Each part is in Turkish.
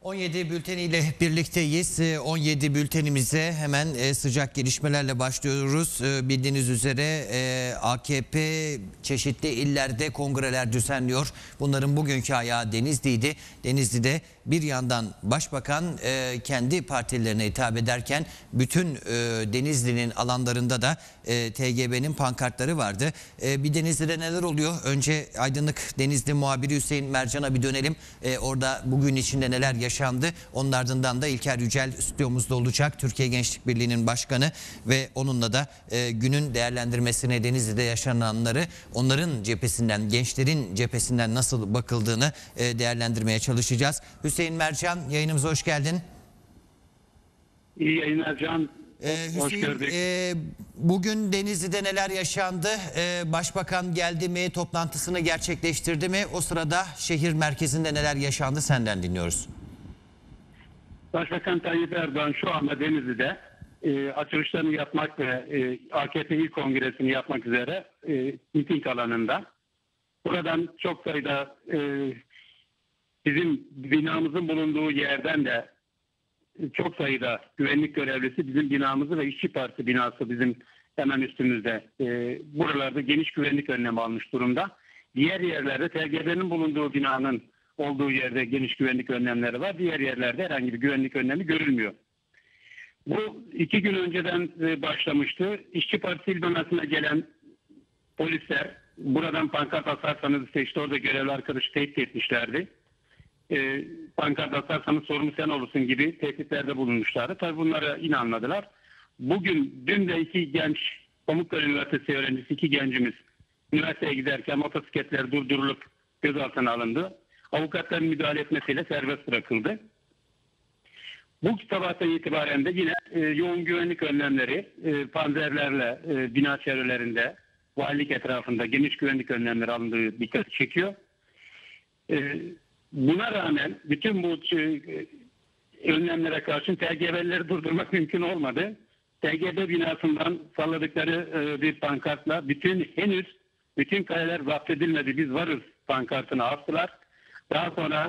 17 bülteniyle birlikteyiz. 17 bültenimize hemen sıcak gelişmelerle başlıyoruz. Bildiğiniz üzere AKP çeşitli illerde kongreler düzenliyor. Bunların bugünkü ayağı Denizli'ydi. Denizli'de bir yandan başbakan kendi partilerine hitap ederken bütün Denizli'nin alanlarında da TGB'nin pankartları vardı. Bir Denizli'de neler oluyor? Önce Aydınlık Denizli muhabiri Hüseyin Mercan'a bir dönelim. Orada bugün içinde neler yaşandı? Onun ardından da İlker Yücel stüdyomuzda olacak. Türkiye Gençlik Birliği'nin başkanı ve onunla da günün değerlendirmesine Denizli'de yaşananları onların cephesinden, gençlerin cephesinden nasıl bakıldığını değerlendirmeye çalışacağız. Hüseyin Mercan, yayınımıza hoş geldin. İyi yayınlar Can. Hoş gördük. Bugün Denizli'de neler yaşandı? Başbakan geldi mi, toplantısını gerçekleştirdi mi? O sırada şehir merkezinde neler yaşandı senden dinliyoruz. Başbakan Tayyip Erdoğan şu anda Denizli'de açılışlarını yapmak ve AKP İl Kongresi'ni yapmak üzere miting alanında. Buradan çok sayıda bizim binamızın bulunduğu yerden de çok sayıda güvenlik görevlisi bizim binamızı ve İşçi Parti binası bizim hemen üstümüzde. Buralarda geniş güvenlik önlemi almış durumda. Diğer yerlerde TGB'nin bulunduğu binanın olduğu yerde geniş güvenlik önlemleri var. Diğer yerlerde herhangi bir güvenlik önlemi görülmüyor. Bu 2 gün önceden başlamıştı. İşçi Partisi il binasına gelen polisler buradan pankart asarsanız işte orada görevli arkadaşı tehdit etmişlerdi. Pankart asarsanız sorumlu sen olursun gibi tehditlerde bulunmuşlardı. Tabii bunlara inanmadılar. Dün de 2 genç Pamukkale Üniversitesi öğrencisi 2 gencimiz üniversiteye giderken motosikletler durdurulup gözaltına alındı. Avukatların müdahale etmesiyle serbest bırakıldı. Bu sabahtan itibaren de yine yoğun güvenlik önlemleri panzerlerle bina çevrelerinde, valilik etrafında geniş güvenlik önlemleri alındığı dikkat çekiyor. Buna rağmen bütün bu önlemlere karşın TGB'leri durdurmak mümkün olmadı. TGB binasından salladıkları bir pankartla bütün kaleler zapt edilmedi, biz varız pankartını astılar. Daha sonra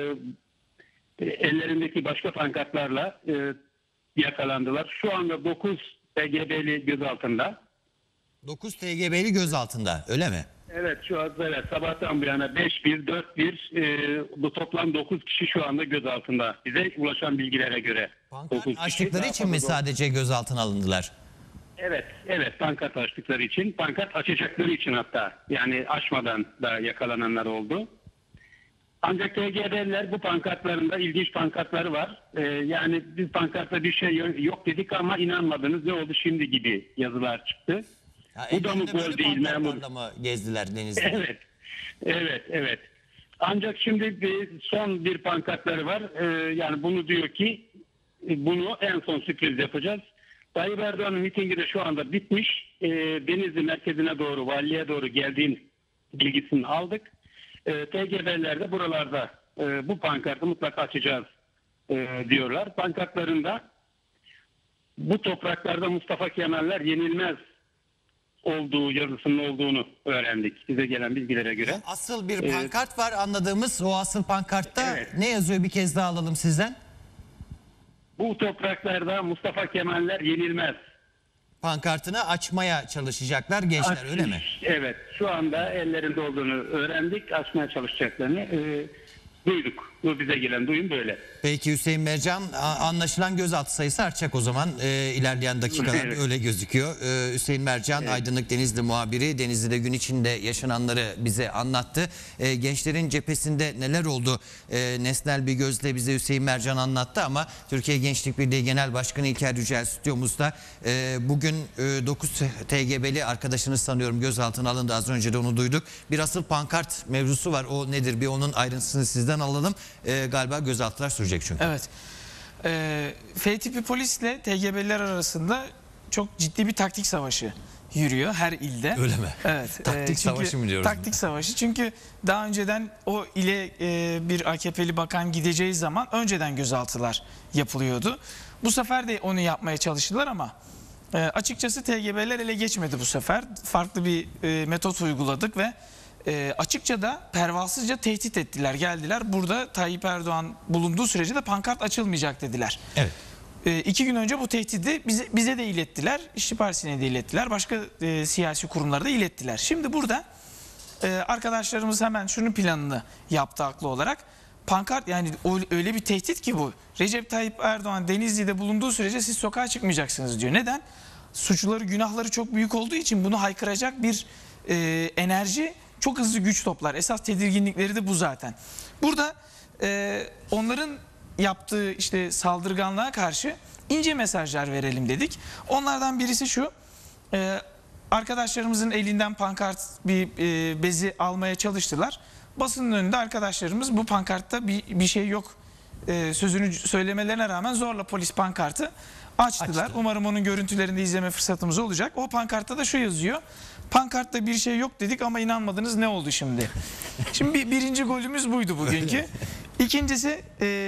ellerindeki başka pankartlarla yakalandılar. Şu anda 9 TGB'li gözaltında. 9 TGB'li gözaltında, öyle mi? Evet, şu anda evet, sabahtan bu yana 5-1, 4-1 bu toplam 9 kişi şu anda gözaltında. Bize ulaşan bilgilere göre. Pankart açtıkları için mi sadece gözaltına alındılar? Evet, pankart açtıkları için, pankart açacakları için hatta yani açmadan da yakalananlar oldu. Ancak TGB'liler bu pankartlarında ilginç pankartları var. Yani biz pankartta bir şey yok dedik ama inanmadınız, ne oldu şimdi gibi yazılar çıktı. Bu da mı gol değil memur? Mı gezdiler Denizli'de? Evet. Ancak şimdi son bir pankartları var. Yani bunu diyor ki bunu en son sürpriz yapacağız. Tayyip Erdoğan'ın mitingi de şu anda bitmiş. Denizli merkezine doğru, valiliğe doğru geldiğin bilgisini aldık. TGB'liler de buralarda bu pankartı mutlaka açacağız diyorlar. Pankartlarında bu topraklarda Mustafa Kemaller yenilmez olduğu yazısının olduğunu öğrendik bize gelen bilgilere göre. Asıl bir pankart var anladığımız, o asıl pankartta evet. Ne yazıyor, bir kez daha alalım sizden. Bu topraklarda Mustafa Kemaller yenilmez. Pankartını açmaya çalışacaklar gençler, öyle mi? Evet, şu anda ellerinde olduğunu öğrendik, açmaya çalışacaklarını duyduk. Bu bize gelen duyum böyle. Peki Hüseyin Mercan, anlaşılan gözaltı sayısı artacak o zaman ilerleyen dakikalarda, evet. Öyle gözüküyor. Hüseyin Mercan, evet. Aydınlık Denizli muhabiri, Denizli'de gün içinde yaşananları bize anlattı. Gençlerin cephesinde neler oldu? Nesnel bir gözle bize Hüseyin Mercan anlattı ama Türkiye Gençlik Birliği Genel Başkanı İlker Yücel stüdyomuzda. Bugün 9 TGB'li arkadaşınız sanıyorum gözaltına alındı, az önce de onu duyduk. Bir asıl pankart mevzusu var, o nedir? Bir onun ayrıntısını sizden alalım. Galiba gözaltılar sürecek çünkü. Evet. F tipi polisle TGB'liler arasında çok ciddi bir taktik savaşı yürüyor her ilde. Öyle mi? Evet. Taktik savaşı mı diyoruz? Taktik savaşı. Çünkü daha önceden o ile bir AKP'li bakan gideceği zaman önceden gözaltılar yapılıyordu. Bu sefer de onu yapmaya çalıştılar ama açıkçası TGB'ler ele geçmedi bu sefer. Farklı bir metot uyguladık ve açıkça da pervasızca tehdit ettiler. Geldiler, burada Tayyip Erdoğan bulunduğu sürece de pankart açılmayacak dediler. Evet. 2 gün önce bu tehdidi bize de ilettiler. İşçi Partisi'ne de ilettiler. Başka siyasi kurumlara da ilettiler. Şimdi burada arkadaşlarımız hemen şunun planını yaptı haklı olarak. Pankart, yani öyle bir tehdit ki bu. Recep Tayyip Erdoğan Denizli'de bulunduğu sürece siz sokağa çıkmayacaksınız diyor. Neden? Suçları, günahları çok büyük olduğu için bunu haykıracak bir enerji çok hızlı güç toplar. Esas tedirginlikleri de bu zaten. Burada onların yaptığı işte saldırganlığa karşı ince mesajlar verelim dedik. Onlardan birisi şu: arkadaşlarımızın elinden pankart bir bezi almaya çalıştılar. Basının önünde arkadaşlarımız bu pankartta bir şey yok sözünü söylemelerine rağmen zorla polis pankartı açtılar. Umarım onun görüntülerini de izleme fırsatımız olacak. O pankartta da şu yazıyor: pankartta bir şey yok dedik ama inanmadınız, ne oldu şimdi? Şimdi birinci golümüz buydu bugünkü. İkincisi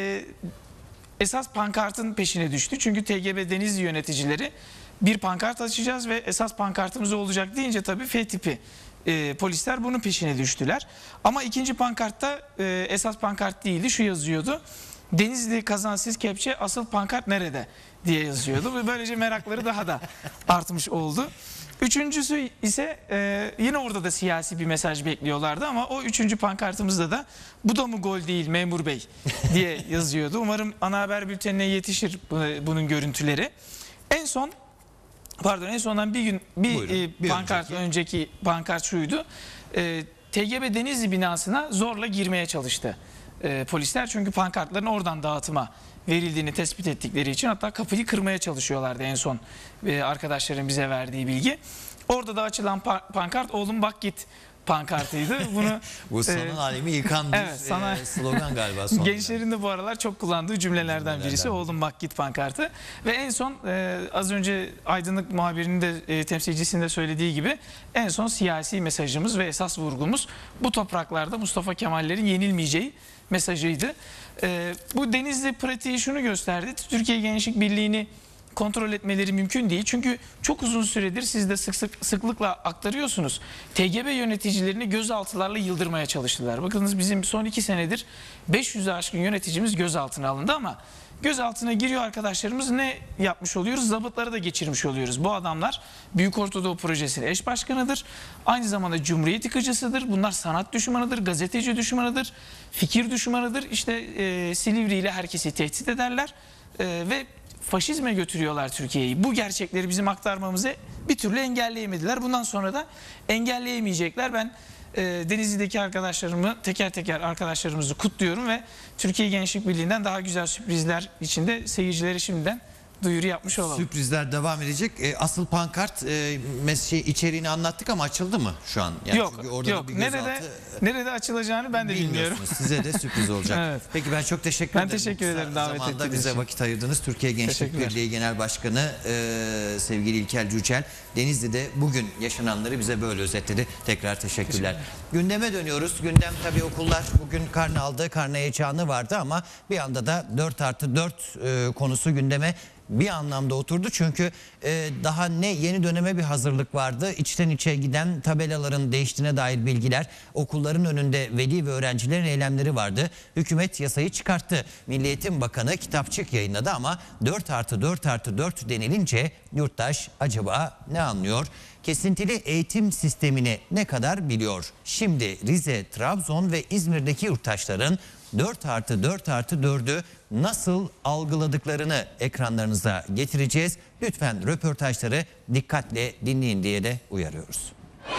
esas pankartın peşine düştü. Çünkü TGB Denizli yöneticileri bir pankart açacağız ve esas pankartımız olacak deyince tabii F tipi polisler bunun peşine düştüler. Ama ikinci pankartta esas pankart değildi. Şu yazıyordu: Denizli kazansız kepçe, asıl pankart nerede diye yazıyordu. Ve böylece merakları daha da artmış oldu. Üçüncüsü ise yine orada da siyasi bir mesaj bekliyorlardı ama o üçüncü pankartımızda da bu da mı gol değil memur bey diye yazıyordu. Umarım ana haber bültenine yetişir bunun görüntüleri. En sondan bir pankart önceki pankart şuydu: TGB Denizli binasına zorla girmeye çalıştı polisler, çünkü pankartların oradan dağıtıma verildiğini tespit ettikleri için hatta kapıyı kırmaya çalışıyorlardı en son arkadaşların bize verdiği bilgi. Orada da açılan pankart "Oğlum bak git" pankartıydı. Bunu bu sanal alemi yıkan bir evet, slogan galiba. Gençlerin de bu aralar çok kullandığı cümlelerden birisi "Oğlum bak git" pankartı. Ve en son az önce Aydınlık muhabirinin de temsilcisinin de söylediği gibi en son siyasi mesajımız ve esas vurgumuz bu topraklarda Mustafa Kemal'lerin yenilmeyeceği mesajıydı. Bu Denizli pratiği şunu gösterdi: Türkiye Gençlik Birliği'ni kontrol etmeleri mümkün değil. Çünkü çok uzun süredir siz de sıklıkla aktarıyorsunuz. TGB yöneticilerini gözaltılarla yıldırmaya çalıştılar. Bakınız, bizim son 2 senedir 500'e aşkın yöneticimiz gözaltına alındı ama gözaltına giriyor arkadaşlarımız, ne yapmış oluyoruz? Zabıtları da geçirmiş oluyoruz. Bu adamlar Büyük Ortadoğu Projesi'nin eş başkanıdır. Aynı zamanda Cumhuriyet yıkıcısıdır. Bunlar sanat düşmanıdır, gazeteci düşmanıdır, fikir düşmanıdır. İşte Silivri ile herkesi tehdit ederler ve faşizme götürüyorlar Türkiye'yi. Bu gerçekleri bizim aktarmamızı bir türlü engelleyemediler. Bundan sonra da engelleyemeyecekler. Ben Denizli'deki arkadaşlarımı, teker teker arkadaşlarımızı kutluyorum ve Türkiye Gençlik Birliği'nden daha güzel sürprizler içinde seyircileri şimdiden duyuru yapmış olalım. Sürprizler devam edecek. Asıl pankart içeriğini anlattık ama açıldı mı şu an? Yani yok. Nerede açılacağını ben de bilmiyorum. Size de sürpriz olacak. Evet. Peki, ben çok teşekkür ederim. Ben teşekkür ederim davet ettiğiniz için. Bize vakit ayırdınız. Türkiye Gençlik Birliği Genel Başkanı sevgili İlker Cücel Denizli'de bugün yaşananları bize böyle özetledi. Tekrar teşekkürler. Gündeme dönüyoruz. Gündem tabii okullar bugün karne aldı. Karne heyecanı vardı ama bir anda da 4+4 konusu gündeme bir anlamda oturdu. Çünkü daha yeni döneme bir hazırlık vardı. İçten içe giden tabelaların değiştiğine dair bilgiler, okulların önünde veli ve öğrencilerin eylemleri vardı. Hükümet yasayı çıkarttı. Milli Eğitim Bakanı kitapçık yayınladı ama 4+4+4 denilince yurttaş acaba ne anlıyor? Kesintili eğitim sistemini ne kadar biliyor? Şimdi Rize, Trabzon ve İzmir'deki yurttaşların 4+4+4'ü nasıl algıladıklarını ekranlarınıza getireceğiz. Lütfen röportajları dikkatle dinleyin diye de uyarıyoruz.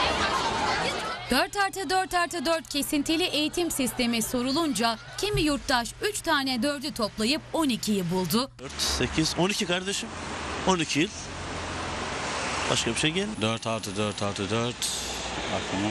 4+4+4 kesintili eğitim sistemi sorulunca kimi yurttaş 3 tane 4'ü toplayıp 12'yi buldu. 4, 8, 12 kardeşim. 12 yıl. Başka bir şey gelmiyor. 4+4+4 aklıma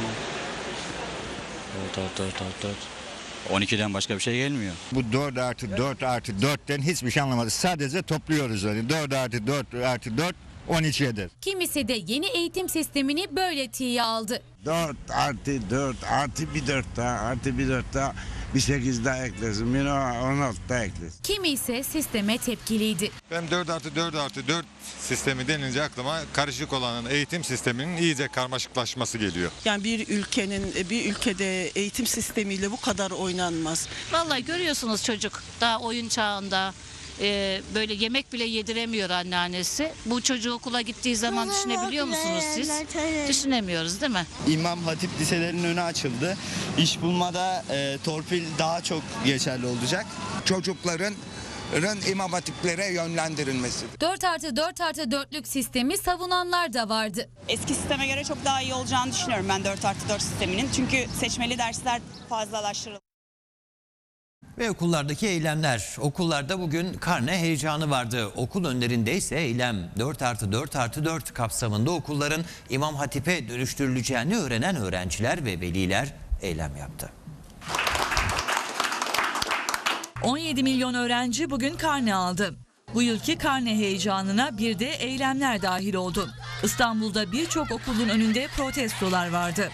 4+4+4 12'den başka bir şey gelmiyor. Bu 4+4+4'ten hiçbir şey anlamadık. Sadece topluyoruz öyle. 4+4+4 12 eder. Kimisi de yeni eğitim sistemini böyle tiye aldı. 4+4+1 4 daha artı bir 4 daha Bir 8 daha eklesin, bir 16 daha eklesin. Kimi ise sisteme tepkiliydi. Ben 4+4+4 sistemi denince aklıma karışık olan eğitim sisteminin iyice karmaşıklaşması geliyor. Yani bir ülkede eğitim sistemiyle bu kadar oynanmaz. Vallahi görüyorsunuz çocuk daha oyun çağında böyle yemek bile yediremiyor anneannesi. Bu çocuğu okula gittiği zaman düşünebiliyor musunuz siz? Düşünemiyoruz değil mi? İmam Hatip liselerinin önü açıldı. İş bulmada torpil daha çok geçerli olacak. Çocukların İmam Hatiplere yönlendirilmesi. 4+4+4'lük sistemi savunanlar da vardı. Eski sisteme göre çok daha iyi olacağını düşünüyorum ben 4+4 sisteminin. Çünkü seçmeli dersler fazlalaştırıldı. Ve okullardaki eylemler. Okullarda bugün karne heyecanı vardı. Okul önlerinde ise eylem 4+4+4 kapsamında okulların İmam Hatip'e dönüştürüleceğini öğrenen öğrenciler ve veliler eylem yaptı. 17 milyon öğrenci bugün karne aldı. Bu yılki karne heyecanına bir de eylemler dahil oldu. İstanbul'da birçok okulun önünde protestolar vardı.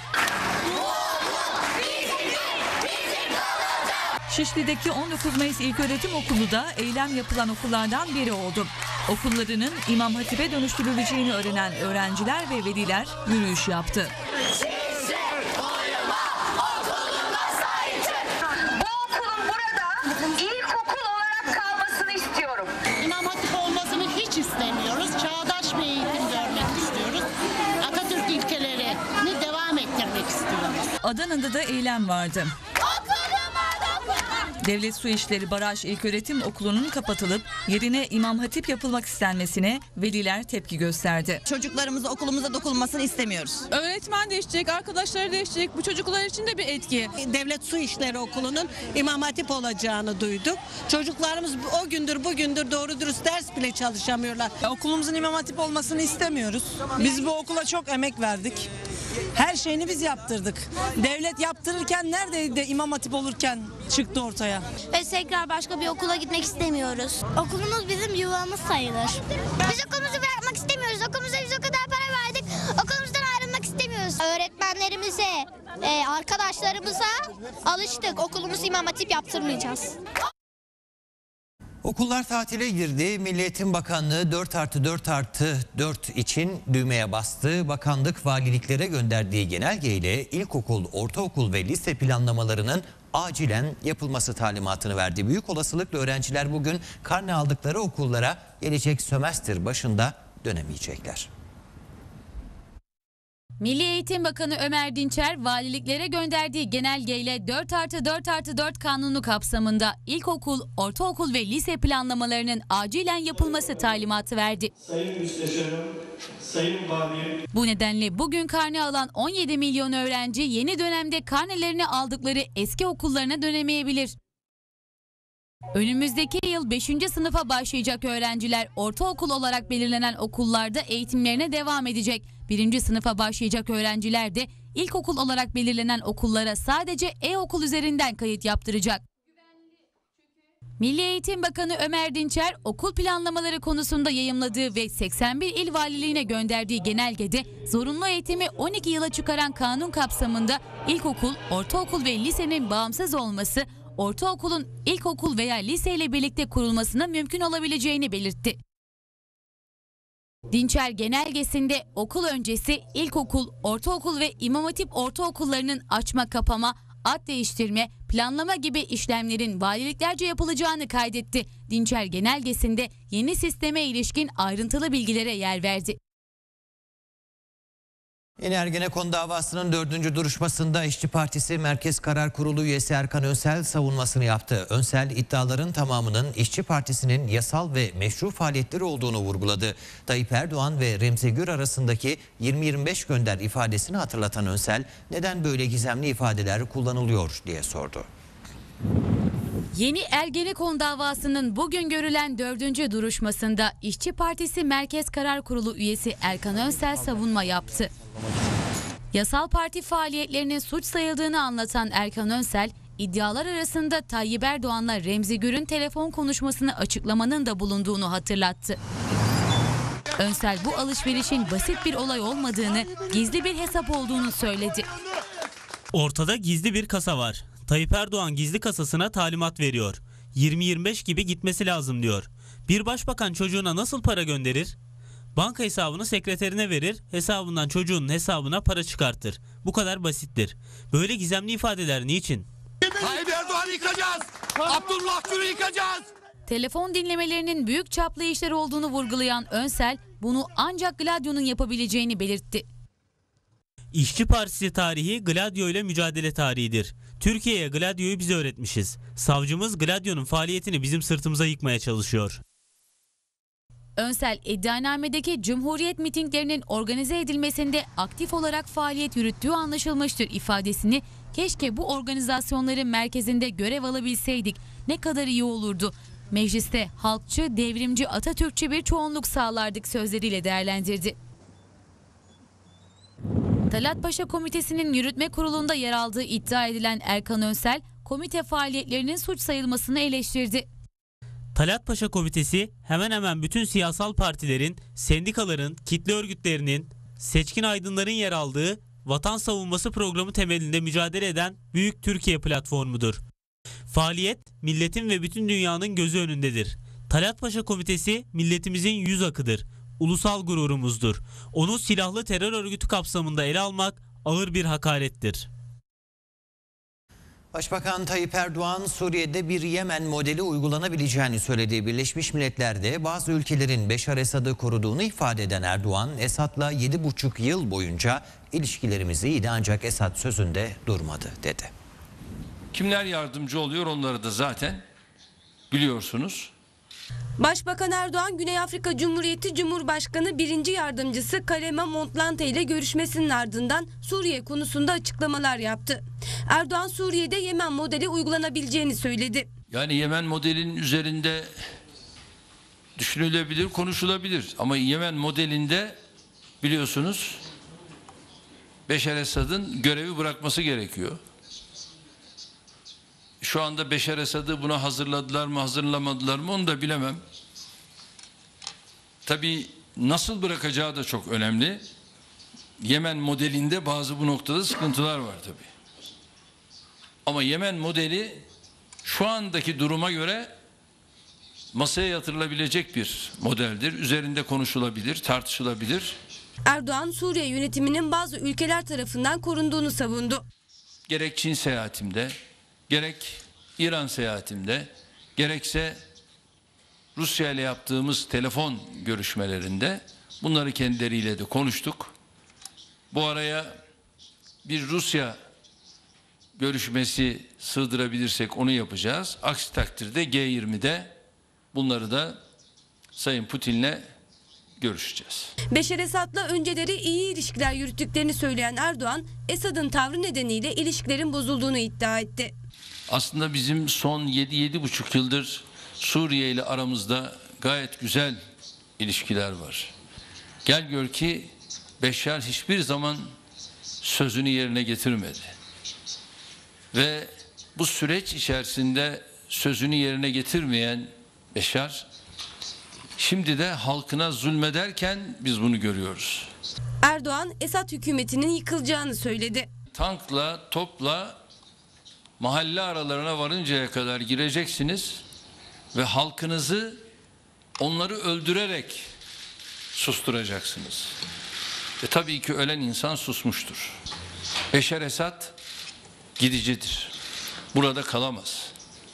Şişli'deki 19 Mayıs İlköğretim Okulu da eylem yapılan okullardan biri oldu. Okullarının İmam Hatip'e dönüştürüleceğini öğrenen öğrenciler ve veliler yürüyüş yaptı. İmam Hatip olmasını hiç istemiyoruz. Çağdaş bir eğitim görmek istiyoruz. Atatürk ilkelerini devam ettirmek istiyoruz. Adana'da da eylem vardı. Devlet Su İşleri Baraj İlköğretim Okulu'nun kapatılıp yerine İmam Hatip yapılmak istenmesine veliler tepki gösterdi. Çocuklarımızı okulumuza dokunmasını istemiyoruz. Öğretmen değişecek, arkadaşları değişecek. Bu çocuklar için de bir etki. Devlet Su İşleri Okulu'nun İmam Hatip olacağını duyduk. Çocuklarımız o gündür bugündür doğru dürüst ders bile çalışamıyorlar. Okulumuzun İmam Hatip olmasını istemiyoruz. Biz bu okula çok emek verdik. Her şeyini biz yaptırdık. Devlet yaptırırken neredeydi İmam Hatip olurken çıktı ortaya. Ve tekrar başka bir okula gitmek istemiyoruz. Okulumuz bizim yuvamız sayılır. Biz okulumuzu bırakmak istemiyoruz. Okulumuza biz o kadar para verdik. Okulumuzdan ayrılmak istemiyoruz. Öğretmenlerimize, arkadaşlarımıza alıştık. Okulumuzu İmam Hatip yaptırmayacağız. Okullar tatile girdi. Milli Eğitim Bakanlığı 4+4+4 için düğmeye bastı. Bakanlık valiliklere gönderdiği genelgeyle ilkokul, ortaokul ve lise planlamalarının acilen yapılması talimatını verdi. Büyük olasılıkla öğrenciler bugün karne aldıkları okullara gelecek sömestr başında dönemeyecekler. Milli Eğitim Bakanı Ömer Dinçer, valiliklere gönderdiği genelgeyle 4+4+4 kanunu kapsamında ilkokul, ortaokul ve lise planlamalarının acilen yapılması talimatı verdi. Sayın Müsteşarım, Sayın Valim. Bu nedenle bugün karne alan 17 milyon öğrenci yeni dönemde karnelerini aldıkları eski okullarına dönemeyebilir. Önümüzdeki yıl 5. sınıfa başlayacak öğrenciler ortaokul olarak belirlenen okullarda eğitimlerine devam edecek. 1. sınıfa başlayacak öğrenciler de ilkokul olarak belirlenen okullara sadece e-okul üzerinden kayıt yaptıracak. Milli Eğitim Bakanı Ömer Dinçer, okul planlamaları konusunda yayımladığı ve 81 il valiliğine gönderdiği genelgede zorunlu eğitimi 12 yıla çıkaran kanun kapsamında ilkokul, ortaokul ve lisenin bağımsız olması, ortaokulun ilkokul veya liseyle birlikte kurulmasına mümkün olabileceğini belirtti. Dinçer genelgesinde okul öncesi ilkokul, ortaokul ve İmam Hatip ortaokullarının açma, kapama, ad değiştirme, planlama gibi işlemlerin valiliklerce yapılacağını kaydetti. Dinçer genelgesinde yeni sisteme ilişkin ayrıntılı bilgilere yer verdi. Yeni Ergenekon davasının 4. duruşmasında İşçi Partisi Merkez Karar Kurulu üyesi Erkan Önsel savunmasını yaptı. Önsel iddiaların tamamının İşçi Partisi'nin yasal ve meşru faaliyetleri olduğunu vurguladı. Tayyip Erdoğan ve Remzi Gür arasındaki 20-25 gönder ifadesini hatırlatan Önsel, neden böyle gizemli ifadeler kullanılıyor diye sordu. Yeni Ergenekon davasının bugün görülen 4. duruşmasında İşçi Partisi Merkez Karar Kurulu üyesi Erkan Önsel savunma yaptı. Yasal parti faaliyetlerinin suç sayıldığını anlatan Erkan Önsel, iddialar arasında Tayyip Erdoğan'la Remzi Gür'ün telefon konuşmasını açıklamanın da bulunduğunu hatırlattı. Önsel bu alışverişin basit bir olay olmadığını, gizli bir hesap olduğunu söyledi. Ortada gizli bir kasa var. Tayyip Erdoğan gizli kasasına talimat veriyor. 20-25 gibi gitmesi lazım diyor. Bir başbakan çocuğuna nasıl para gönderir? Banka hesabını sekreterine verir, hesabından çocuğunun hesabına para çıkartır. Bu kadar basittir. Böyle gizemli ifadeler niçin? Tayyip Erdoğan'ı yıkacağız. Abdullah Gül'ü yıkacağız. Telefon dinlemelerinin büyük çaplı işler olduğunu vurgulayan Önsel, bunu ancak Gladio'nun yapabileceğini belirtti. İşçi Partisi tarihi Gladio ile mücadele tarihidir. Türkiye'ye Gladio'yu biz öğretmişiz. Savcımız Gladio'nun faaliyetini bizim sırtımıza yıkmaya çalışıyor. Önsel, iddianamedeki Cumhuriyet mitinglerinin organize edilmesinde aktif olarak faaliyet yürüttüğü anlaşılmıştır ifadesini, keşke bu organizasyonların merkezinde görev alabilseydik, ne kadar iyi olurdu. Mecliste halkçı, devrimci, Atatürkçü bir çoğunluk sağlardık sözleriyle değerlendirdi. Talat Paşa Komitesi'nin yürütme kurulunda yer aldığı iddia edilen Erkan Önsel, komite faaliyetlerinin suç sayılmasını eleştirdi. Talat Paşa Komitesi hemen hemen bütün siyasal partilerin, sendikaların, kitle örgütlerinin, seçkin aydınların yer aldığı vatan savunması programı temelinde mücadele eden büyük Türkiye platformudur. Faaliyet milletin ve bütün dünyanın gözü önündedir. Talat Paşa Komitesi milletimizin yüz akıdır. Ulusal gururumuzdur. Onu silahlı terör örgütü kapsamında ele almak ağır bir hakarettir. Başbakan Tayyip Erdoğan, Suriye'de bir Yemen modeli uygulanabileceğini söylediği Birleşmiş Milletler'de bazı ülkelerin Beşar Esad'ı koruduğunu ifade eden Erdoğan, Esad'la 7,5 yıl boyunca ilişkilerimiz iyiydi ancak Esad sözünde durmadı dedi. Kimler yardımcı oluyor onları da zaten biliyorsunuz. Başbakan Erdoğan, Güney Afrika Cumhuriyeti Cumhurbaşkanı 1. Yardımcısı Kalema Motlanthe ile görüşmesinin ardından Suriye konusunda açıklamalar yaptı. Erdoğan, Suriye'de Yemen modeli uygulanabileceğini söyledi. Yani Yemen modelinin üzerinde düşünülebilir, konuşulabilir. Ama Yemen modelinde biliyorsunuz Beşar Esad'ın görevi bırakması gerekiyor. Şu anda Beşar Esad'ı buna hazırladılar mı, hazırlamadılar mı onu da bilemem. Tabii nasıl bırakacağı da çok önemli. Yemen modelinde bazı bu noktada sıkıntılar var tabii. Ama Yemen modeli şu andaki duruma göre masaya yatırılabilecek bir modeldir. Üzerinde konuşulabilir, tartışılabilir. Erdoğan, Suriye yönetiminin bazı ülkeler tarafından korunduğunu savundu. Gerek Çin seyahatimde, gerek İran seyahatimde, gerekse Rusya ile yaptığımız telefon görüşmelerinde bunları kendileriyle de konuştuk. Bu araya bir Rusya görüşmesi sığdırabilirsek onu yapacağız. Aksi takdirde G20'de bunları da Sayın Putin'le görüşeceğiz. Beşar Esad'la önceleri iyi ilişkiler yürüttüklerini söyleyen Erdoğan, Esad'ın tavrı nedeniyle ilişkilerin bozulduğunu iddia etti. Aslında bizim son 7-7,5 yıldır Suriye ile aramızda gayet güzel ilişkiler var. Gel gör ki Beşar hiçbir zaman sözünü yerine getirmedi. Ve bu süreç içerisinde sözünü yerine getirmeyen Beşar, şimdi de halkına zulmederken biz bunu görüyoruz. Erdoğan, Esad hükümetinin yıkılacağını söyledi. Tankla, topla mahalle aralarına varıncaya kadar gireceksiniz ve halkınızı onları öldürerek susturacaksınız. Tabii ki ölen insan susmuştur. Beşar Esad gidicidir. Burada kalamaz.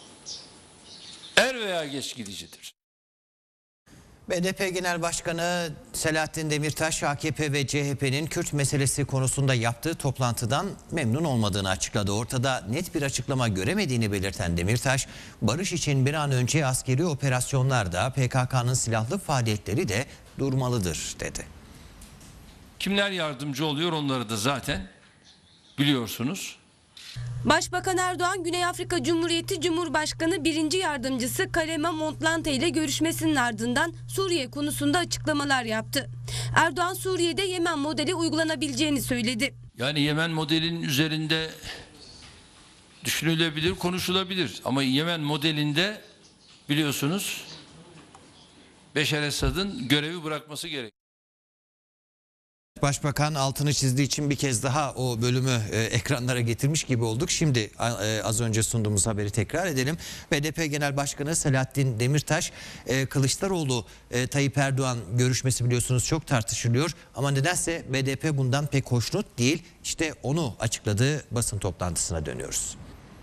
Er veya geç gidicidir. BDP Genel Başkanı Selahattin Demirtaş, AKP ve CHP'nin Kürt meselesi konusunda yaptığı toplantıdan memnun olmadığını açıkladı. Ortada net bir açıklama göremediğini belirten Demirtaş, barış için bir an önce askeri operasyonlarda PKK'nın silahlı faaliyetleri de durmalıdır dedi. Kimler yardımcı oluyor onları da zaten biliyorsunuz. Başbakan Erdoğan, Güney Afrika Cumhuriyeti Cumhurbaşkanı 1. Yardımcısı Kalema Motlanthe ile görüşmesinin ardından Suriye konusunda açıklamalar yaptı. Erdoğan, Suriye'de Yemen modeli uygulanabileceğini söyledi. Yani Yemen modelinin üzerinde düşünülebilir, konuşulabilir. Ama Yemen modelinde biliyorsunuz Beşar Esad'ın görevi bırakması gerekiyor. Başbakan altını çizdiği için bir kez daha o bölümü ekranlara getirmiş gibi olduk. Şimdi az önce sunduğumuz haberi tekrar edelim. BDP Genel Başkanı Selahattin Demirtaş, Kılıçdaroğlu Tayyip Erdoğan görüşmesi biliyorsunuz çok tartışılıyor. Ama nedense BDP bundan pek hoşnut değil. İşte onu açıkladığı basın toplantısına dönüyoruz.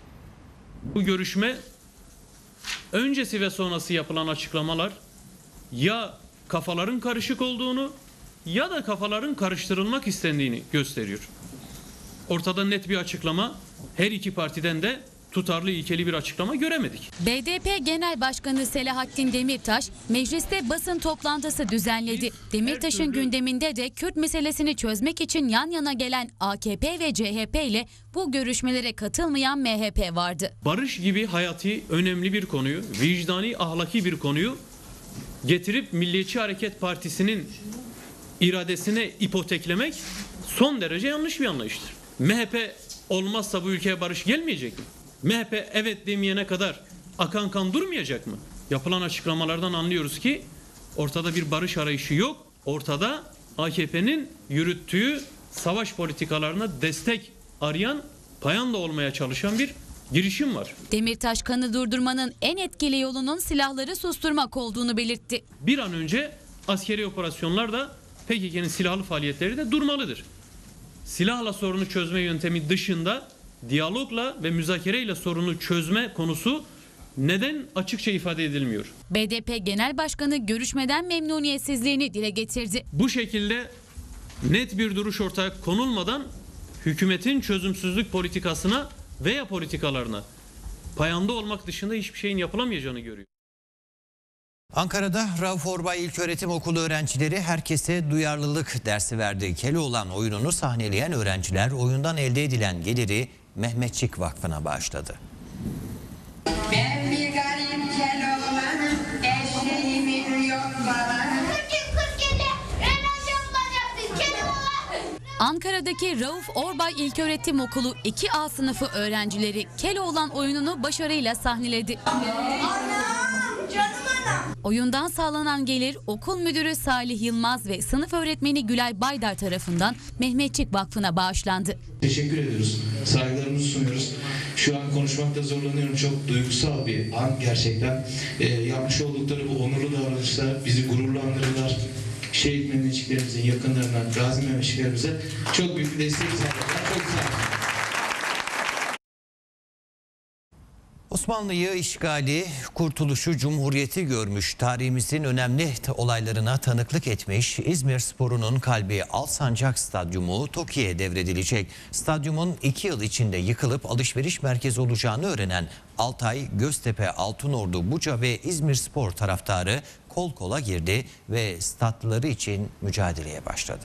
Bu görüşme öncesi ve sonrası yapılan açıklamalar ya kafaların karışık olduğunu ya da kafaların karıştırılmak istendiğini gösteriyor. Ortada net bir açıklama, her iki partiden de tutarlı, ilkeli bir açıklama göremedik. BDP Genel Başkanı Selahattin Demirtaş mecliste basın toplantısı düzenledi. Demirtaş'ın gündeminde de Kürt meselesini çözmek için yan yana gelen AKP ve CHP ile bu görüşmelere katılmayan MHP vardı. Barış gibi hayati, önemli bir konuyu, vicdani, ahlaki bir konuyu getirip Milliyetçi Hareket Partisi'nin iradesine ipoteklemek son derece yanlış bir anlayıştır. MHP olmazsa bu ülkeye barış gelmeyecek mi? MHP evet demeyene kadar akan kan durmayacak mı? Yapılan açıklamalardan anlıyoruz ki ortada bir barış arayışı yok. Ortada AKP'nin yürüttüğü savaş politikalarına destek arayan, payanda olmaya çalışan bir girişim var. Demirtaş kanı durdurmanın en etkili yolunun silahları susturmak olduğunu belirtti. Bir an önce askeri operasyonlar da PKK'nın silahlı faaliyetleri de durmalıdır. Silahla sorunu çözme yöntemi dışında diyalogla ve müzakereyle sorunu çözme konusu neden açıkça ifade edilmiyor? BDP Genel Başkanı görüşmeden memnuniyetsizliğini dile getirdi. Bu şekilde net bir duruş ortaya konulmadan hükümetin çözümsüzlük politikasına veya politikalarına payanda olmak dışında hiçbir şeyin yapılamayacağını görüyor. Ankara'da Rauf Orbay İlköğretim Okulu öğrencileri herkese duyarlılık dersi verdi. Keloğlan oyununu sahneleyen öğrenciler oyundan elde edilen geliri Mehmetçik Vakfı'na bağışladı. Ben bir garip Keloğlan'ım, eşeğimin yok bana. Ankara'daki Rauf Orbay İlköğretim Okulu 2A sınıfı öğrencileri Keloğlan oyununu başarıyla sahneledi. Oyundan sağlanan gelir okul müdürü Salih Yılmaz ve sınıf öğretmeni Gülay Baydar tarafından Mehmetçik Vakfı'na bağışlandı. Teşekkür ediyoruz. Saygılarımızı sunuyoruz. Şu an konuşmakta zorlanıyorum. Çok duygusal bir an gerçekten. Yapmış oldukları bu onurlu davranışlar bizi gururlandırırlar. Şehit Mehmetçiklerimizin yakınlarına, gazi Mehmetçiklerimize çok büyük bir destek sağladılar. Çok sağ olun. Osmanlı'yı işgali, kurtuluşu, cumhuriyeti görmüş, tarihimizin önemli olaylarına tanıklık etmiş İzmirspor'un kalbi Alsancak Stadyumu TOKİ'ye devredilecek. Stadyumun 2 yıl içinde yıkılıp alışveriş merkezi olacağını öğrenen Altay, Göztepe, Altınordu, Buca ve İzmirspor taraftarı kol kola girdi ve statları için mücadeleye başladı.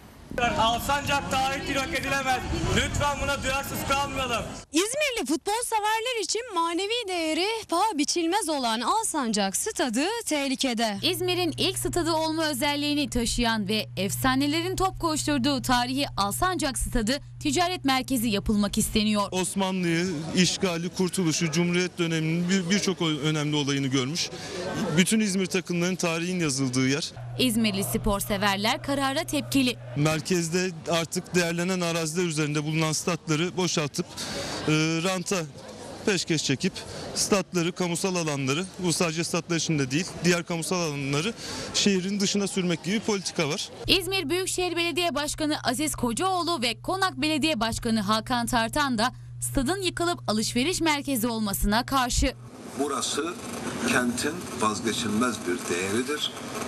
Alsancak tarihtir, hak edilemez. Lütfen buna duyarsız kalmayalım. İzmirli futbol severler için manevi değeri paha biçilmez olan Alsancak Stadı tehlikede. İzmir'in ilk stadı olma özelliğini taşıyan ve efsanelerin top koşturduğu tarihi Alsancak Stadı ticaret merkezi yapılmak isteniyor. Osmanlı'yı, işgali, kurtuluşu, Cumhuriyet döneminin birçok önemli olayını görmüş. Bütün İzmir takımlarının tarihin yazıldığı yer. İzmirli spor severler karara tepkili. Merkezde artık değerlenen araziler üzerinde bulunan statları boşaltıp ranta peşkeş çekip statları, kamusal alanları, bu sadece statlar için de değil, diğer kamusal alanları şehrin dışına sürmek gibi bir politika var. İzmir Büyükşehir Belediye Başkanı Aziz Kocaoğlu ve Konak Belediye Başkanı Hakan Tartan da stadın yıkılıp alışveriş merkezi olmasına karşı. Burası kentin vazgeçilmez bir değeridir.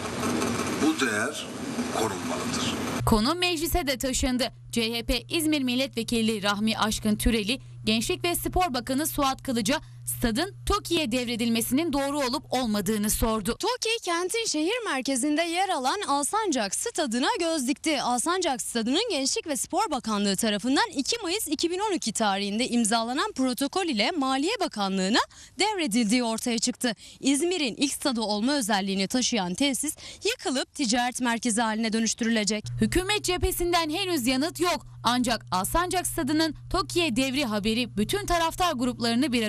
Bu değer korunmalıdır. Konu meclise de taşındı. CHP İzmir Milletvekili Rahmi Aşkın Türeli, Gençlik ve Spor Bakanı Suat Kılıç'a stadın TOKİ'ye devredilmesinin doğru olup olmadığını sordu. TOKİ kentin şehir merkezinde yer alan Alsancak Stadı'na göz dikti. Alsancak Stadı'nın Gençlik ve Spor Bakanlığı tarafından 2 Mayıs 2012 tarihinde imzalanan protokol ile Maliye Bakanlığı'na devredildiği ortaya çıktı. İzmir'in ilk stadı olma özelliğini taşıyan tesis yıkılıp ticaret merkezi haline dönüştürülecek. Hükümet cephesinden henüz yanıt yok. Ancak Alsancak Stadı'nın TOKİ'ye devri haberi bütün taraftar gruplarını bir araya getirdi.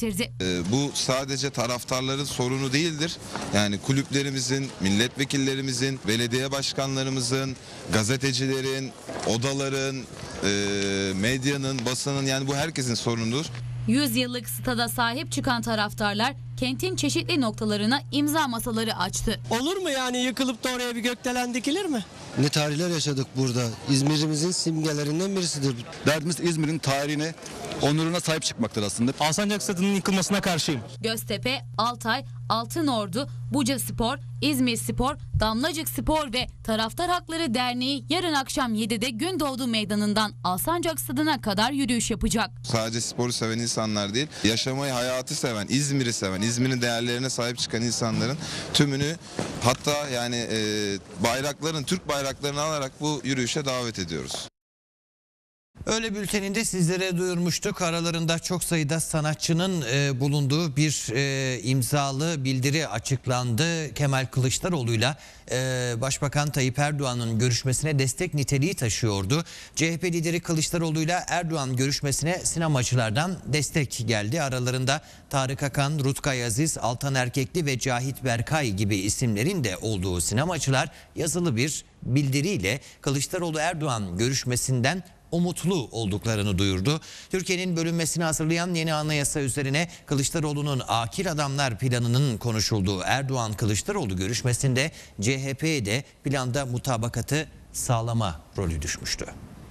getirdi. Bu sadece taraftarların sorunu değildir. Yani kulüplerimizin, milletvekillerimizin, belediye başkanlarımızın, gazetecilerin, odaların, medyanın, basının, yani bu herkesin sorunudur. 100 yıllık stada sahip çıkan taraftarlar kentin çeşitli noktalarına imza masaları açtı. Olur mu yani, yıkılıp da oraya bir gökdelen dikilir mi? Ne tarihler yaşadık burada. İzmir'imizin simgelerinden birisidir. Derdimiz İzmir'in tarihine, onuruna sahip çıkmaktır aslında. Alsancak Stadı'nın yıkılmasına karşıyım. Göztepe, Altay, Altınordu, Bucaspor, İzmirspor, Damlacıkspor ve Taraftar Hakları Derneği yarın akşam 7'de Gündoğdu Meydanı'ndan Alsancak Stadı'na kadar yürüyüş yapacak. Sadece sporu seven insanlar değil, yaşamayı, hayatı seven, İzmir'i seven, İzmir'in değerlerine sahip çıkan insanların tümünü, hatta yani bayrakların, Türk bayraklarını alarak bu yürüyüşe davet ediyoruz. Öyle bülteninde sizlere duyurmuştuk. Aralarında çok sayıda sanatçının bulunduğu bir imzalı bildiri açıklandı. Kemal Kılıçdaroğlu'yla Başbakan Tayyip Erdoğan'ın görüşmesine destek niteliği taşıyordu. CHP lideri Kılıçdaroğlu'yla Erdoğan görüşmesine sinemacılardan destek geldi. Aralarında Tarık Akan, Rutkay Aziz, Altan Erkekli ve Cahit Berkay gibi isimlerin de olduğu sinemacılar yazılı bir bildiriyle Kılıçdaroğlu-Erdoğan görüşmesinden umutlu olduklarını duyurdu. Türkiye'nin bölünmesini hazırlayan yeni anayasa üzerine Kılıçdaroğlu'nun akil adamlar planının konuşulduğu Erdoğan-Kılıçdaroğlu görüşmesinde CHP'ye de planda mutabakatı sağlama rolü düşmüştü.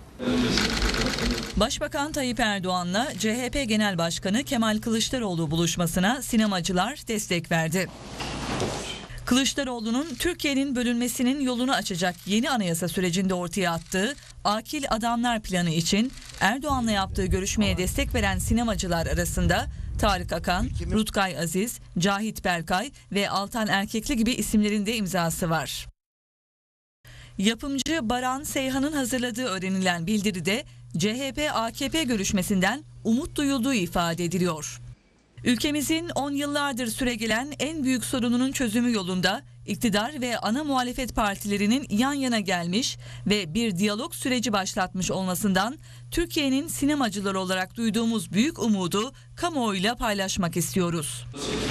Başbakan Tayyip Erdoğan'la CHP Genel Başkanı Kemal Kılıçdaroğlu buluşmasına sinemacılar destek verdi. Kılıçdaroğlu'nun Türkiye'nin bölünmesinin yolunu açacak yeni anayasa sürecinde ortaya attığı akil adamlar planı için Erdoğan'la yaptığı görüşmeye destek veren sinemacılar arasında Tarık Akan, Rutkay Aziz, Cahit Berkay ve Altan Erkekli gibi isimlerin de imzası var. Yapımcı Baran Seyhan'ın hazırladığı öğrenilen bildiride CHP-AKP görüşmesinden umut duyulduğu ifade ediliyor. Ülkemizin 10 yıllardır süregelen en büyük sorununun çözümü yolunda iktidar ve ana muhalefet partilerinin yan yana gelmiş ve bir diyalog süreci başlatmış olmasından Türkiye'nin sinemacıları olarak duyduğumuz büyük umudu kamuoyuyla paylaşmak istiyoruz.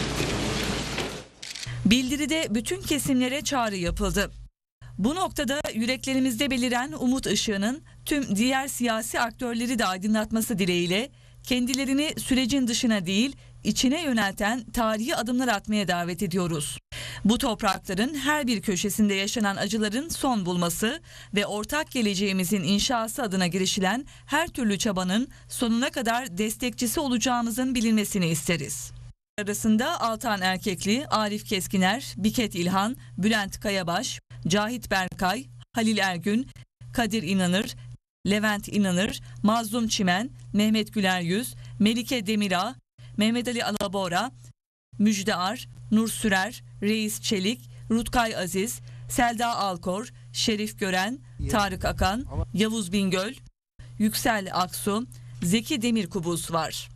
Bildiride bütün kesimlere çağrı yapıldı. Bu noktada yüreklerimizde beliren umut ışığının tüm diğer siyasi aktörleri de aydınlatması dileğiyle kendilerini sürecin dışına değil, içine yönelten tarihi adımlar atmaya davet ediyoruz. Bu toprakların her bir köşesinde yaşanan acıların son bulması ve ortak geleceğimizin inşası adına girişilen her türlü çabanın sonuna kadar destekçisi olacağımızın bilinmesini isteriz. Arasında Altan Erkekli, Arif Keskiner, Biket İlhan, Bülent Kayabaş, Cahit Berkay, Halil Ergün, Kadir İnanır, Levent İnanır, Mazlum Çimen, Mehmet Güler Yüz, Melike Demirağ, Mehmet Ali Alabora, Müjde Ar, Nur Sürer, Reis Çelik, Rutkay Aziz, Selda Alkor, Şerif Gören, Tarık Akan, Yavuz Bingöl, Yüksel Aksu, Zeki Demirkubuz var.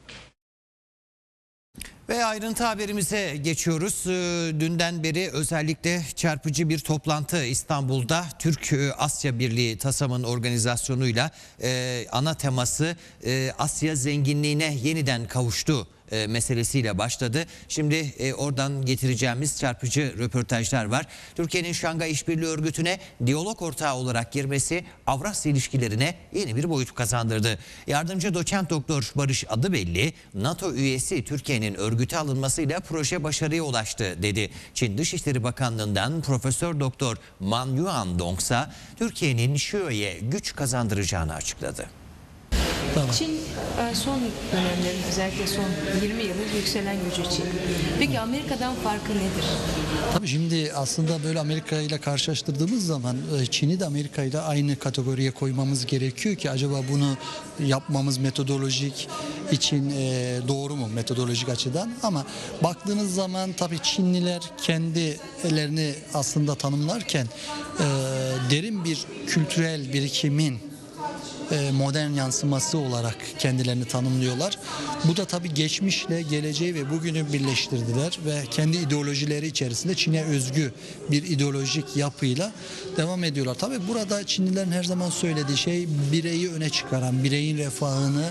Ve ayrıntı haberimize geçiyoruz. Dünden beri özellikle çarpıcı bir toplantı İstanbul'da Türk-Asya Birliği TASAM'ın organizasyonuyla ana teması Asya zenginliğine yeniden kavuştu meselesiyle başladı. Şimdi oradan getireceğimiz çarpıcı röportajlar var. Türkiye'nin Şangay İşbirliği Örgütü'ne diyalog ortağı olarak girmesi Avrasya ilişkilerine yeni bir boyut kazandırdı. Yardımcı doçent doktor Barış Adıbelli, NATO üyesi Türkiye'nin örgüte alınmasıyla proje başarıya ulaştı dedi. Çin Dışişleri Bakanlığı'ndan Profesör Doktor Man Yuandong ise Türkiye'nin Şiyo'ya güç kazandıracağını açıkladı. Çin son dönemlerin, özellikle son 20 yılın yükselen gücü Çin. Peki Amerika'dan farkı nedir? Tabii şimdi aslında böyle Amerika ile karşılaştırdığımız zaman Çin'i de Amerika ile aynı kategoriye koymamız gerekiyor ki acaba bunu yapmamız metodolojik için doğru mu metodolojik açıdan? Ama baktığınız zaman tabii Çinliler kendilerini aslında tanımlarken derin bir kültürel birikimin modern yansıması olarak kendilerini tanımlıyorlar. Bu da tabii geçmişle geleceği ve bugünü birleştirdiler ve kendi ideolojileri içerisinde Çin'e özgü bir ideolojik yapıyla devam ediyorlar. Tabii burada Çinlilerin her zaman söylediği şey bireyi öne çıkaran, bireyin refahını,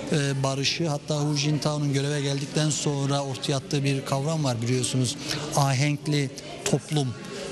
barışı, hatta Hu Jintao'nun göreve geldikten sonra ortaya attığı bir kavram var biliyorsunuz. Ahenkli toplum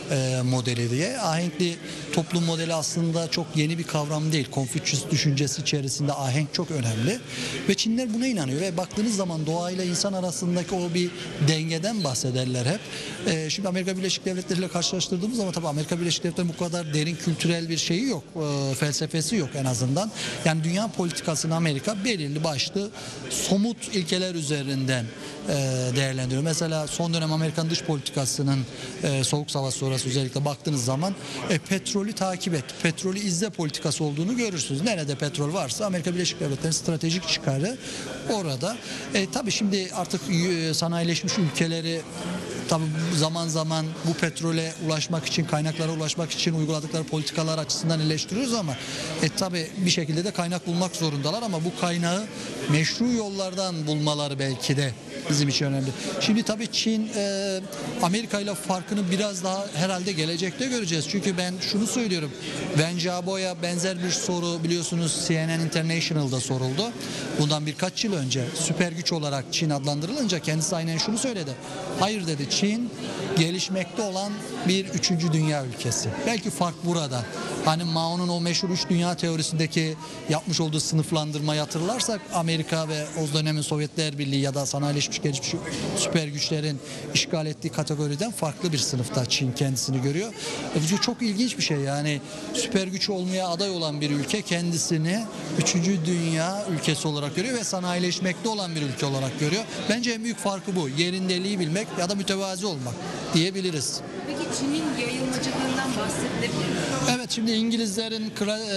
modeli diye. Ahenkli toplum modeli aslında çok yeni bir kavram değil. Konfüçyüs düşüncesi içerisinde ahenk çok önemli ve Çinliler buna inanıyor ve baktığınız zaman doğayla insan arasındaki o bir dengeden bahsederler hep. Şimdi Amerika Birleşik Devletleri ile karşılaştırdığımız zaman tabii Amerika Birleşik Devletleri bu kadar derin kültürel bir şeyi yok. Felsefesi yok en azından. Yani dünya politikasını Amerika belirli başlı somut ilkeler üzerinden değerlendiriyor. Mesela son dönem Amerikan dış politikasının Soğuk Savaş sonrası özellikle baktığınız zaman petrolü takip et, petrolü izle politikası olduğunu görürsünüz. Nerede petrol varsa Amerika Birleşik Devletleri'nin stratejik çıkarı orada. Tabii şimdi artık sanayileşmiş ülkeleri tabii zaman zaman bu petrole ulaşmak için, kaynaklara ulaşmak için uyguladıkları politikalar açısından eleştiriyoruz ama tabii bir şekilde de kaynak bulmak zorundalar ama bu kaynağı meşru yollardan bulmaları belki de bizim için önemli. Şimdi tabii Çin Amerika ile farkını biraz daha herhalde gelecekte göreceğiz. Çünkü ben şunu söylüyorum. Wen Jiaobo'ya benzer bir soru biliyorsunuz CNN International'da soruldu. Bundan birkaç yıl önce süper güç olarak Çin adlandırılınca kendisi aynen şunu söyledi. Hayır dedi, Çin gelişmekte olan bir 3. dünya ülkesi. Belki fark burada. Hani Mao'nun o meşhur 3 dünya teorisindeki yapmış olduğu sınıflandırmayı hatırlarsak Amerika ve o dönemin Sovyetler Birliği ya da sanayileşmiş gelişmiş süper güçlerin işgal ettiği kategoriden farklı bir sınıfta Çin kendisini görüyor. Bu çok ilginç bir şey yani süper güç olmaya aday olan bir ülke kendisini 3. dünya ülkesi olarak görüyor ve sanayileşmekte olan bir ülke olarak görüyor. Bence en büyük farkı bu. Yerindeliği bilmek ya da mütevazi olmak diyebiliriz. Peki Çin'in yayılmacılığından bahsedilebilir mi? Evet, şimdi İngilizlerin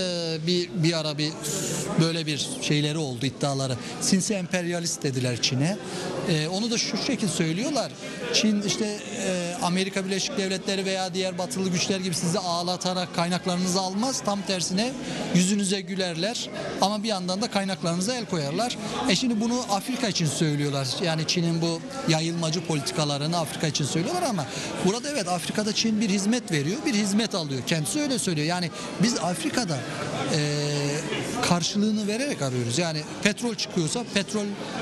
bir ara böyle bir şeyleri oldu, iddiaları. Sinsi emperyalist dediler Çin'e. Onu da şu şekilde söylüyorlar. Çin işte Amerika Birleşik Devletleri veya diğer batılı güçler gibi sizi ağlatarak kaynaklarınızı almaz. Tam tersine yüzünüze gülerler ama bir yandan da kaynaklarınıza el koyarlar. Şimdi bunu Afrika için söylüyorlar. Yani Çin'in bu yayılmacı politikalarını Afrika için söylüyorlar ama burada evet Afrika'da Çin bir hizmet veriyor, bir hizmet alıyor. Kendisi öyle söylüyor. Yani biz Afrika'da karşılığını vererek arıyoruz. Yani petrol çıkıyorsa petrol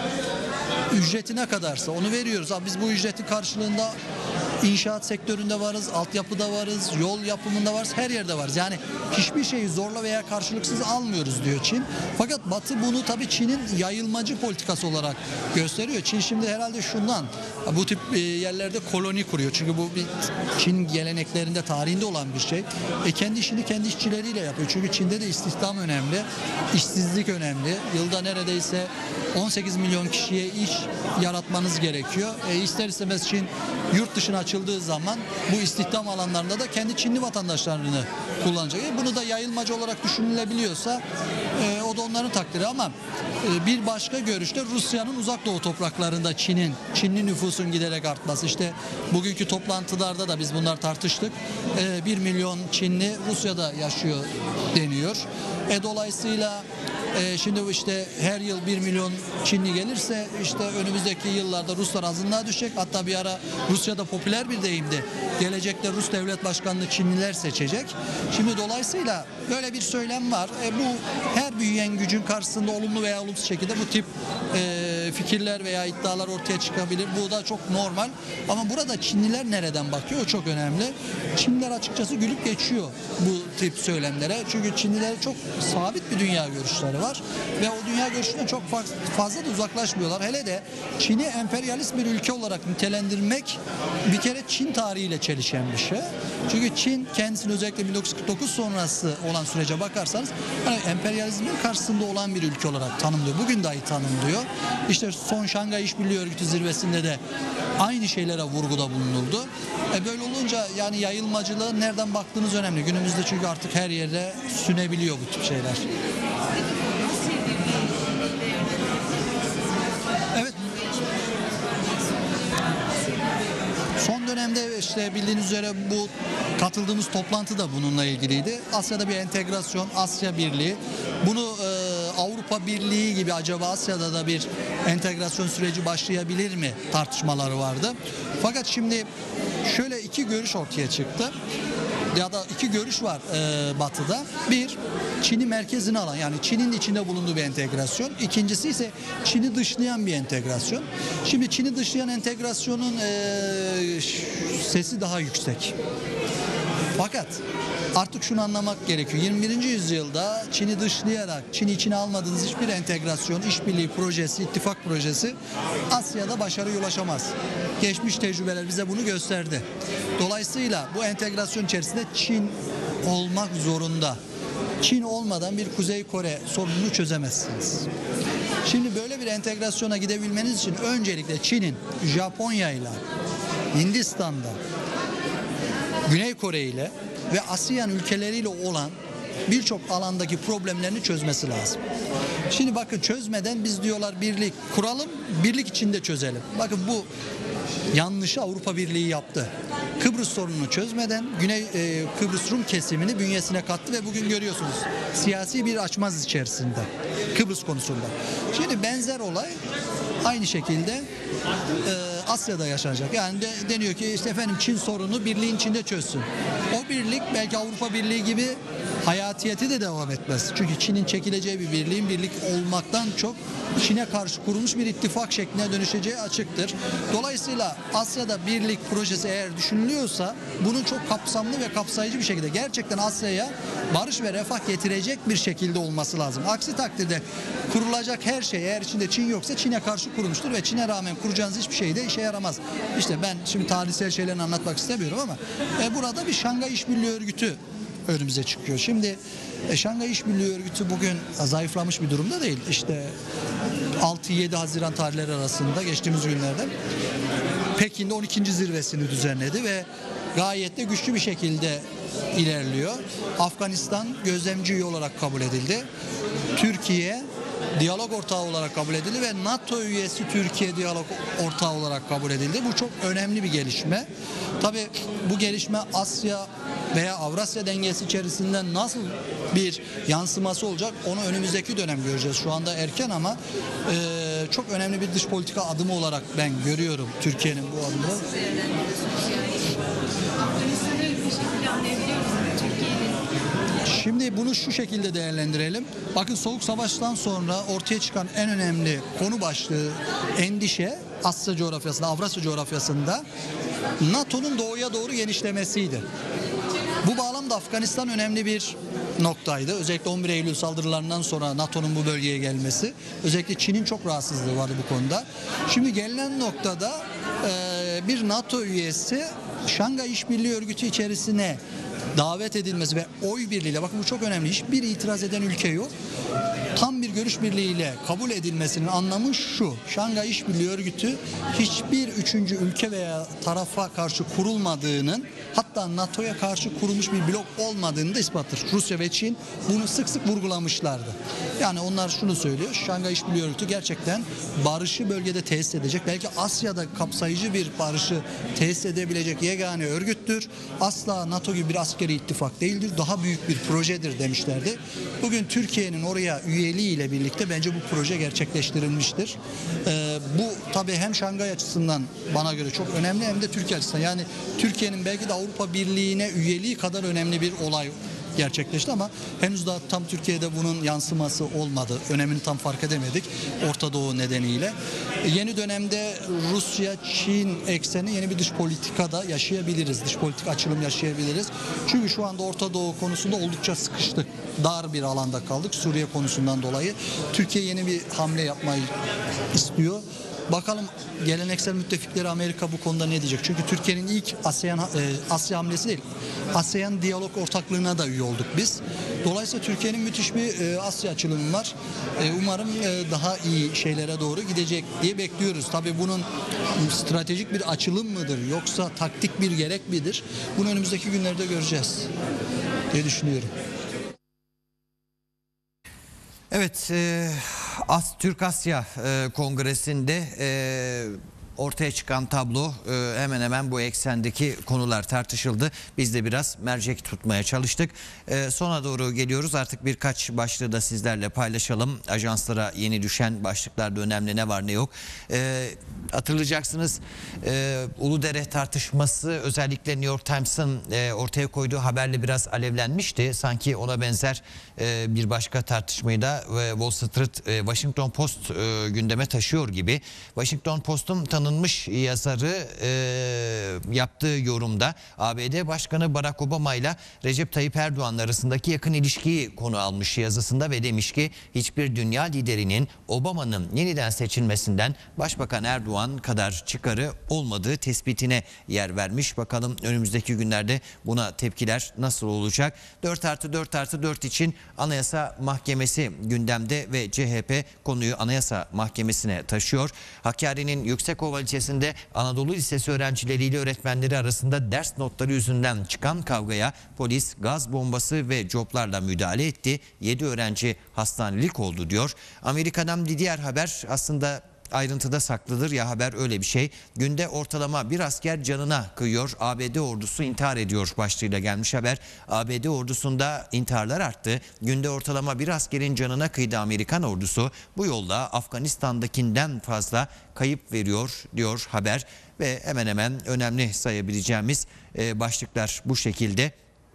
ücreti ne kadarsa onu veriyoruz. Biz bu ücretin karşılığında inşaat sektöründe varız, altyapıda varız, yol yapımında varız, her yerde varız. Yani hiçbir şeyi zorla veya karşılıksız almıyoruz diyor Çin. Fakat Batı bunu tabii Çin'in yayılmacı politikası olarak gösteriyor. Çin şimdi herhalde şundan bu tip yerlerde koloni kuruyor. Çünkü bu bir Çin geleneklerinde, tarihinde olan bir şey. Kendi işini kendi işçileriyle yapıyor. Çünkü Çin'de de istihdam önemli, işsizlik önemli. Yılda neredeyse 18 milyon kişiye iş yaratmanız gerekiyor. İster istemez Çin yurt dışına açıldığı zaman bu istihdam alanlarında da kendi Çinli vatandaşlarını kullanacak. Bunu da yayılmacı olarak düşünülebiliyorsa o da onların takdiri ama bir başka görüşte Rusya'nın uzak doğu topraklarında Çinli nüfusun giderek artması. İşte bugünkü toplantılarda da biz bunlar tartıştık. 1 milyon Çinli Rusya'da yaşıyor deniyor. Dolayısıyla şimdi işte her yıl 1 milyon Çinli gelirse işte önümüzdeki yıllarda Ruslar azınlığa düşecek. Hatta bir ara Rusya'da popüler bir deyimdi. Gelecekte Rus devlet başkanını Çinliler seçecek. Şimdi dolayısıyla böyle bir söylem var. Bu her büyüyen gücün karşısında olumlu veya olumsuz şekilde bu tip fikirler veya iddialar ortaya çıkabilir. Bu da çok normal. Ama burada Çinliler nereden bakıyor? O çok önemli. Çinliler açıkçası gülüp geçiyor bu tip söylemlere. Çünkü Çinlilerin çok sabit bir dünya görüşleri var. Ve o dünya görüşünden çok fazla da uzaklaşmıyorlar. Hele de Çin'i emperyalist bir ülke olarak nitelendirmek bir kere Çin tarihiyle çelişen bir şey. Çünkü Çin kendisini özellikle 1949 sonrası olan sürece bakarsanız hani emperyalizmin karşısında olan bir ülke olarak tanımlıyor. Bugün dahi tanımlıyor. İşte son Şangay İşbirliği Örgütü zirvesinde de aynı şeylere vurguda bulunuldu. Böyle olunca yani yayılmacılığı nereden baktığınız önemli. Günümüzde çünkü artık her yerde sünebiliyor bu tip şeyler. Evet. Son dönemde işte bildiğiniz üzere bu katıldığımız toplantı da bununla ilgiliydi. Asya'da bir entegrasyon, Asya Birliği. Bunu Avrupa Birliği gibi acaba Asya'da da bir entegrasyon süreci başlayabilir mi tartışmaları vardı. Fakat şimdi şöyle iki görüş ortaya çıktı. Ya da iki görüş var Batı'da. Bir, Çin'i merkezine alan, yani Çin'in içinde bulunduğu bir entegrasyon. İkincisi ise Çin'i dışlayan bir entegrasyon. Şimdi Çin'i dışlayan entegrasyonun sesi daha yüksek. Fakat artık şunu anlamak gerekiyor. 21. yüzyılda Çin'i dışlayarak, Çin'i içine almadığınız hiçbir entegrasyon, işbirliği projesi, ittifak projesi Asya'da başarıya ulaşamaz. Geçmiş tecrübeler bize bunu gösterdi. Dolayısıyla bu entegrasyon içerisinde Çin olmak zorunda. Çin olmadan bir Kuzey Kore sorununu çözemezsiniz. Şimdi böyle bir entegrasyona gidebilmeniz için öncelikle Çin'in Japonya'yla, Hindistan'da, Güney Kore ile ve ASEAN ülkeleriyle olan birçok alandaki problemlerini çözmesi lazım. Şimdi bakın, çözmeden biz diyorlar birlik kuralım, birlik içinde çözelim. Bakın bu yanlışı Avrupa Birliği yaptı. Kıbrıs sorununu çözmeden Kıbrıs Rum kesimini bünyesine kattı ve bugün görüyorsunuz siyasi bir açmaz içerisinde Kıbrıs konusunda. Şimdi benzer olay aynı şekilde Asya'da yaşanacak. Yani deniyor ki işte efendim Çin sorunu birliğin içinde çözsün. O birlik belki Avrupa Birliği gibi hayatiyeti de devam etmez. Çünkü Çin'in çekileceği bir birliğin birlik olmaktan çok Çin'e karşı kurulmuş bir ittifak şekline dönüşeceği açıktır. Dolayısıyla Asya'da birlik projesi eğer düşünülüyorsa bunun çok kapsamlı ve kapsayıcı bir şekilde gerçekten Asya'ya barış ve refah getirecek bir şekilde olması lazım. Aksi takdirde kurulacak her şey eğer içinde Çin yoksa Çin'e karşı kurulmuştur ve Çin'e rağmen kuracağınız hiçbir şey de işe yaramaz. İşte ben şimdi tarihsel şeylerini anlatmak istemiyorum ama burada bir Şangay İşbirliği Örgütü önümüze çıkıyor. Şimdi Şangay İşbirliği Örgütü bugün zayıflamış bir durumda değil. İşte 6-7 Haziran tarihleri arasında geçtiğimiz günlerde Pekin'de 12. zirvesini düzenledi ve gayet de güçlü bir şekilde ilerliyor. Afganistan gözlemci üye olarak kabul edildi. Türkiye diyalog ortağı olarak kabul edildi ve NATO üyesi Türkiye diyalog ortağı olarak kabul edildi. Bu çok önemli bir gelişme. Tabii bu gelişme Asya veya Avrasya dengesi içerisinde nasıl bir yansıması olacak onu önümüzdeki dönem göreceğiz. Şu anda erken ama çok önemli bir dış politika adımı olarak ben görüyorum Türkiye'nin bu adımı. Şimdi bunu şu şekilde değerlendirelim. Bakın Soğuk Savaş'tan sonra ortaya çıkan en önemli konu başlığı, endişe Asya coğrafyasında, Avrasya coğrafyasında NATO'nun doğuya doğru genişlemesiydi. Bu bağlamda Afganistan önemli bir noktaydı. Özellikle 11 Eylül saldırılarından sonra NATO'nun bu bölgeye gelmesi. Özellikle Çin'in çok rahatsızlığı vardı bu konuda. Şimdi gelinen noktada bir NATO üyesi Şangay İşbirliği Örgütü içerisine davet edilmesi ve oy birliğiyle, bakın bu çok önemli, hiçbir itiraz eden ülke yok. Tam bir görüş birliğiyle kabul edilmesinin anlamı şu: Şangay İşbirliği Örgütü hiçbir üçüncü ülke veya tarafa karşı kurulmadığının, hatta NATO'ya karşı kurulmuş bir blok olmadığını da ispattır. Rusya ve Çin bunu sık sık vurgulamışlardı. Yani onlar şunu söylüyor: Şangay İşbirliği Örgütü gerçekten barışı bölgede tesis edecek, belki Asya'da kapsayıcı bir barışı tesis edebilecek yegane örgüttür. Asla NATO gibi bir askeri ittifak değildir. Daha büyük bir projedir demişlerdi. Bugün Türkiye'nin oraya üyeliği ile birlikte bence bu proje gerçekleştirilmiştir. Bu tabii hem Şangay açısından bana göre çok önemli, hem de Türkiye açısından. Yani Türkiye'nin belki de Avrupa Birliği'ne üyeliği kadar önemli bir olay gerçekleşti ama henüz daha tam Türkiye'de bunun yansıması olmadı. Önemini tam fark edemedik Orta Doğu nedeniyle. Yeni dönemde Rusya-Çin ekseni yeni bir dış politikada yaşayabiliriz. Dış politik açılım yaşayabiliriz. Çünkü şu anda Orta Doğu konusunda oldukça sıkıştık. Dar bir alanda kaldık Suriye konusundan dolayı. Türkiye yeni bir hamle yapmayı istiyor. Bakalım geleneksel müttefikleri Amerika bu konuda ne diyecek? Çünkü Türkiye'nin ilk Asya hamlesi değil, ASEAN diyalog ortaklığına da üye olduk biz. Dolayısıyla Türkiye'nin müthiş bir Asya açılımı var. Umarım daha iyi şeylere doğru gidecek diye bekliyoruz. Tabii bunun stratejik bir açılım mıdır yoksa taktik bir gerek midir? Bunu önümüzdeki günlerde göreceğiz diye düşünüyorum. Evet, Türk Asya Kongresi'nde ortaya çıkan tablo hemen hemen bu eksendeki konular tartışıldı. Biz de biraz mercek tutmaya çalıştık. Sona doğru geliyoruz. Artık birkaç başlığı da sizlerle paylaşalım. Ajanslara yeni düşen başlıklarda önemli ne var ne yok. Hatırlayacaksınız Uludere tartışması özellikle New York Times'ın ortaya koyduğu haberle biraz alevlenmişti. Sanki ona benzer bir başka tartışmayı da Wall Street, Washington Post gündeme taşıyor gibi. Washington Post'un tanınmış yazarı yaptığı yorumda ABD Başkanı Barack Obama ile Recep Tayyip Erdoğan arasındaki yakın ilişkiyi konu almış yazısında ve demiş ki hiçbir dünya liderinin Obama'nın yeniden seçilmesinden Başbakan Erdoğan kadar çıkarı olmadığı tespitine yer vermiş. Bakalım önümüzdeki günlerde buna tepkiler nasıl olacak? 4+4+4 için Anayasa Mahkemesi gündemde ve CHP konuyu Anayasa Mahkemesi'ne taşıyor. Hakkari'nin Yüksekova ilçesinde Anadolu Lisesi öğrencileriyle öğretmenleri arasında ders notları yüzünden çıkan kavgaya polis gaz bombası ve coplarla müdahale etti. 7 öğrenci hastanelik oldu diyor. Amerika'dan bir diğer haber aslında ayrıntıda saklıdır ya haber öyle bir şey. Günde ortalama bir asker canına kıyıyor. ABD ordusu intihar ediyor başlığıyla gelmiş haber. ABD ordusunda intiharlar arttı. Günde ortalama bir askerin canına kıydı Amerikan ordusu. Bu yolla Afganistan'dakinden fazla kayıp veriyor diyor haber. Ve hemen hemen önemli sayabileceğimiz başlıklar bu şekilde.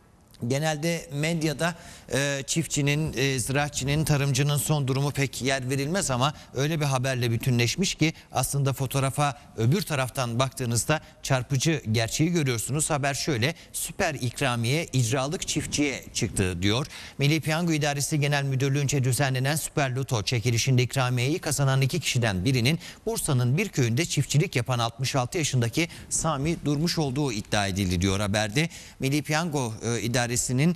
Genelde medyada çiftçinin, ziraatçının, tarımcının son durumu pek yer verilmez ama öyle bir haberle bütünleşmiş ki aslında fotoğrafa öbür taraftan baktığınızda çarpıcı gerçeği görüyorsunuz. Haber şöyle: süper ikramiye icralık çiftçiye çıktı diyor. Milli Piyango İdaresi Genel Müdürlüğü'nce düzenlenen Süper Loto çekilişinde ikramiyeyi kazanan 2 kişiden birinin Bursa'nın bir köyünde çiftçilik yapan 66 yaşındaki Sami Durmuş olduğu iddia edildi diyor haberde. Milli Piyango İdaresi'nin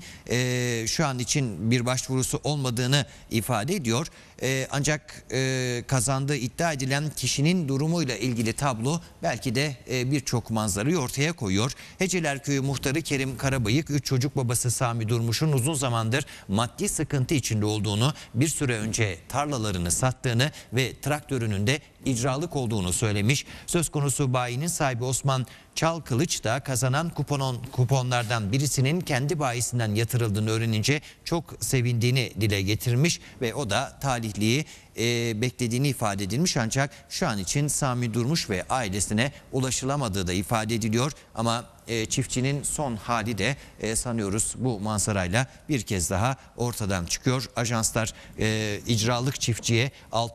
şu an için bir başvurusu olmadığını ifade ediyor. Ancak kazandığı iddia edilen kişinin durumuyla ilgili tablo belki de birçok manzarayı ortaya koyuyor. Heceler Köyü muhtarı Kerim Karabayık, 3 çocuk babası Sami Durmuş'un uzun zamandır maddi sıkıntı içinde olduğunu, bir süre önce tarlalarını sattığını ve traktörünün de icralık olduğunu söylemiş. Söz konusu bayinin sahibi Osman Çalkılıç da kazanan kuponlardan birisinin kendi bayisinden yatırıldığını öğrenince çok sevindiğini dile getirmiş ve o da talihliyi beklediğini ifade edilmiş. Ancak şu an için Sami Durmuş ve ailesine ulaşılamadığı da ifade ediliyor. Ama çiftçinin son hali de sanıyoruz bu manzarayla bir kez daha ortadan çıkıyor. Ajanslar icralık çiftçiye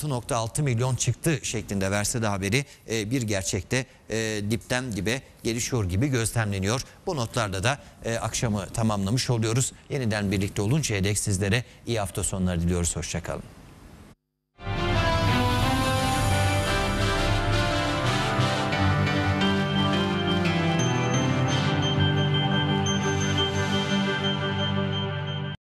6.6 milyon çıktı şeklinde verse de haberi bir gerçekte dipten dibe gelişiyor gibi gözlemleniyor. Bu notlarla da akşamı tamamlamış oluyoruz. Yeniden birlikte oluncaya dek sizlere iyi hafta sonları diliyoruz. Hoşça kalın.